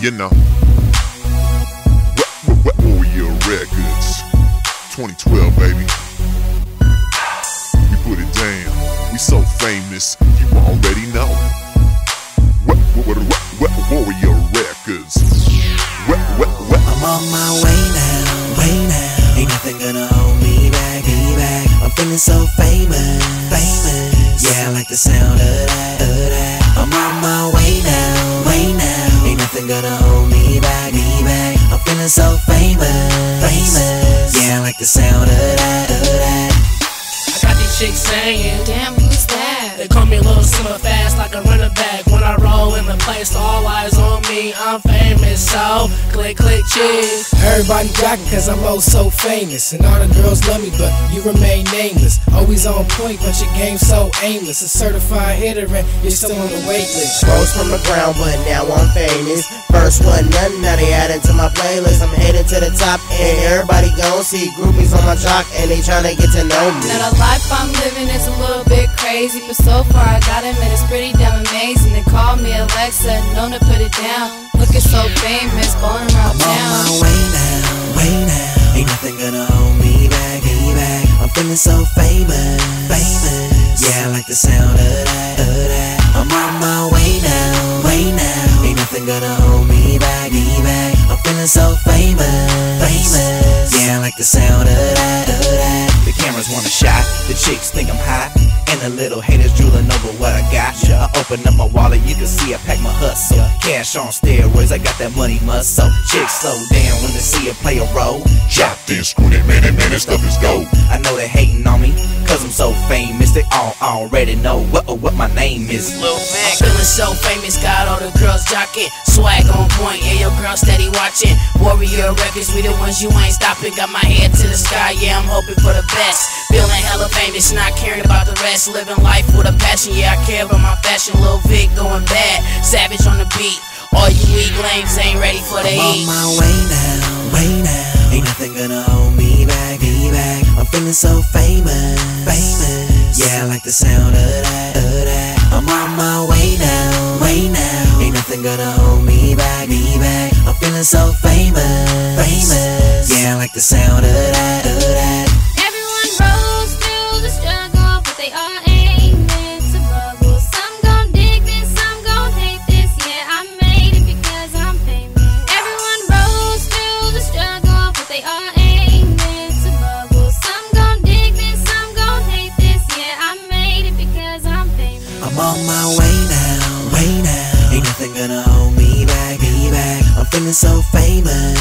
You know, Warrior Records, 2012, baby. We put it down. We so famous, you already know. Warrior Records. I'm on my way now. Ain't nothing gonna hold me back. I'm feeling so famous. Yeah, I like the sound of that. I'm on my way now. Ain't nothing gonna hold me back. I'm feeling so famous. Yeah, I like the sound of that. I got these chicks saying, damn, who's that? They call me Lil Simmer fast like a running back. When I roll in the place, all eyes on me, I'm famous. So, click, cheers. Everybody jocking cause I'm oh so famous. And all the girls love me, but you remain nameless. Always on point, but your game's so aimless. A certified hitter and you're still on the wait list. Rose from the ground, but now I'm famous. First one, nothing, now they adding to my playlist. I'm headed to the top, and everybody gon' see groupies on my jock, and they tryna get to know me. Now the life I'm living is a little bit crazy, but so far I gotta admit it's pretty damn amazing. They call me Alexa, known to put it down. Looking so famous, ballin' around town. I'm on my way now. Ain't nothing gonna hold me back. I'm feeling so famous. Yeah, I like the sound of that. I'm on my way now. Ain't nothing gonna hold me back. I'm feeling so famous. Yeah, I like the sound of that. The cameras want a shot, the chicks think I'm hot, and the little haters drooling over what I got. I open up my wallet, you can see I pack my hustle. Cash on steroids, I got that money muscle. Chicks slow down when they see it play a role. Shot then screw that man, that stuff is dope. I know they hating on me, cause I'm so famous. They all already know what my name is. Lil Vic. I'm feeling so famous, got all the girls jocking. Swag on point, yeah, your girl steady watching. Warrior Records, we the ones you ain't stopping. Got my head to the sky, yeah, I'm hoping for the best. Feeling hella famous, not caring about the rest. Living life with a passion, yeah, I care about my fashion. Lil Vic going bad, savage on the beat. All you weak lames ain't ready for the heat. I'm on my way now. Ain't nothing gonna hold me back. I'm feeling so famous. Yeah, I like the sound of that. I'm on my way now. Ain't nothing gonna hold me back. I'm feeling so famous. Yeah, I like the sound of that. Everyone rolls through the struggle, but they all ain't meant to bubble. Some gon' dig this, some gon' hate this. Yeah, I made it because I'm famous. Everyone rolls through the struggle, but they all ain't meant to bubble. Some gon' dig this, some gon' hate this. Yeah, I made it because I'm famous. I'm on my way now. Ain't nothing gonna hold me back. I'm feeling so famous.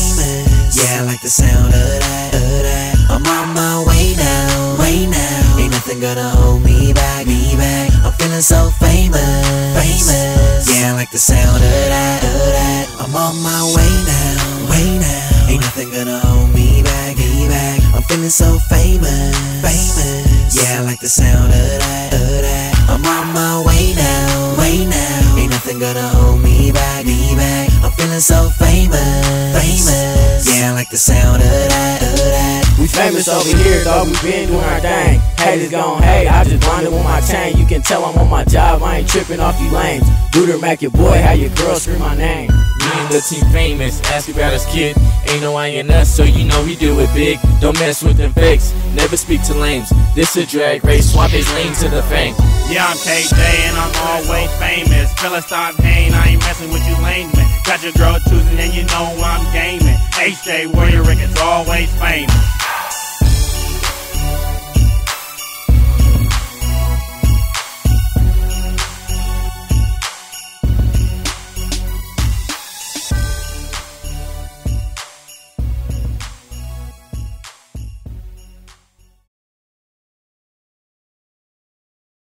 Yeah, I like the sound of that. I'm on my way now. Ain't nothing gonna hold me back. I'm feeling so famous. Yeah, I like the sound of that. I'm on my way now. Ain't nothing gonna hold me back. I'm feeling so famous. Yeah, I like the sound of that. I'm on my way now. Ain't nothing gonna hold me back. I'm feeling so famous. Yeah, I like the sound of that. We famous over here, dog, we been doing our thing. Haters gon' hate, I just blinded with my chain. You can tell I'm on my job, I ain't tripping off you lames. Luther Mac, your boy, how your girl scream my name. Me and the team famous, ask about us kid. Ain't no INS, so you know we do it big. Don't mess with them fakes, never speak to lames. This a drag race, swap his lane to the fame. Yeah, I'm KJ and I'm always famous. Fella stop hating, I ain't messing with you lanes, man. Got your girl choosing and you know I'm gaming. HJ Warrior Records always famous.